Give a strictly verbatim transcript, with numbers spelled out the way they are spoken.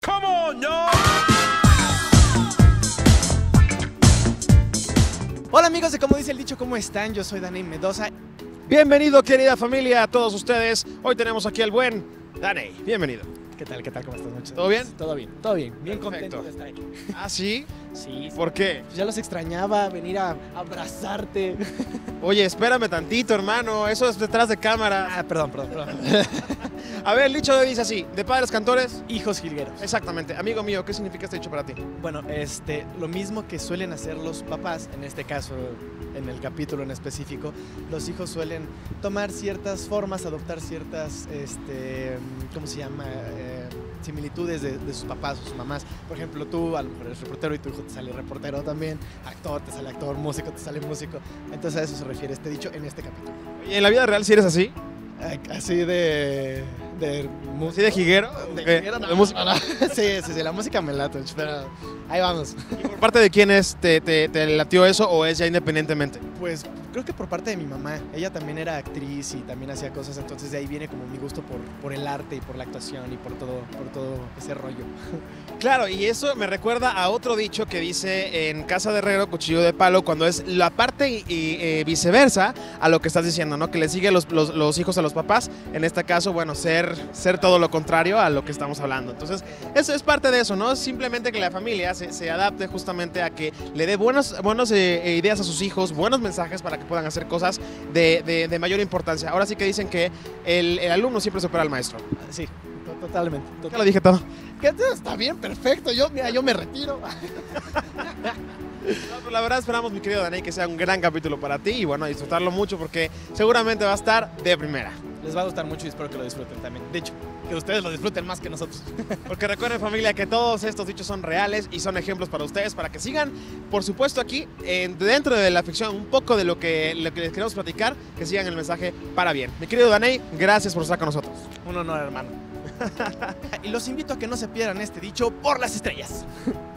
Come on, yo. Hola amigos de Como Dice el Dicho, ¿cómo están? Yo soy Danny Mendoza. Bienvenido, querida familia, a todos ustedes. Hoy tenemos aquí al buen Danny. Bienvenido. ¿Qué tal? ¿Qué tal? ¿Cómo estás? Muchas ¿Todo bien? gracias. Todo bien, todo bien. Bien Perfecto. contento de estar aquí. ¿Ah, sí? Sí. ¿Por qué? Ya los extrañaba, venir a abrazarte. Oye, espérame tantito, hermano. Eso es detrás de cámara. Ah, perdón, perdón, perdón. A ver, el dicho de hoy dice así: de padres cantores. Hijos jilgueros. Exactamente. Amigo mío, ¿qué significa este dicho para ti? Bueno, este, lo mismo que suelen hacer los papás, en este caso, en el capítulo en específico, los hijos suelen tomar ciertas formas, adoptar ciertas, este, ¿cómo se llama? Eh, similitudes de, de sus papás o sus mamás. Por ejemplo, tú a lo mejor eres reportero y tu hijo te sale reportero también, actor te sale actor, músico te sale músico. Entonces a eso se refiere este dicho en este capítulo. ¿Y en la vida real si eres así? Así de... de ¿Así de jiguero? De, ¿De, jiguero, no, de música? no, no. Sí, sí, sí, la música me late, pero ahí vamos. ¿Y por parte de quién es, te, te, te latió eso o es ya independientemente? Pues creo que por parte de mi mamá. Ella también era actriz y también hacía cosas, entonces de ahí viene como mi gusto por, por el arte y por la actuación y por todo, por todo ese rollo. Claro, y eso me recuerda a otro dicho que dice en casa de herrero, cuchillo de palo, cuando es la parte y, y eh, viceversa a lo que estás diciendo, ¿no? Que le sigue los, los, los hijos a los papás. En este caso, bueno, ser, ser todo lo contrario a lo que estamos hablando. Entonces, eso es parte de eso, ¿no? Simplemente que la familia se, se adapte justamente a que le dé buenas, buenas eh, ideas a sus hijos, buenos mensajes para que puedan hacer cosas de, de, de mayor importancia. Ahora sí que dicen que el, el alumno siempre supera al maestro. Sí, totalmente. totalmente. Ya lo dije todo. ¿Qué? Está bien, perfecto. Yo, mira, yo me retiro. No, pues la verdad esperamos, mi querido Danny, que sea un gran capítulo para ti y bueno, disfrutarlo mucho porque seguramente va a estar de primera. Les va a gustar mucho y espero que lo disfruten también. De hecho, que ustedes lo disfruten más que nosotros. Porque recuerden, familia, que todos estos dichos son reales y son ejemplos para ustedes, para que sigan, por supuesto, aquí, eh, dentro de la ficción, un poco de lo que, lo que les queremos platicar, que sigan el mensaje para bien. Mi querido Danny, gracias por estar con nosotros. Un honor, hermano. Y los invito a que no se pierdan este dicho por las estrellas.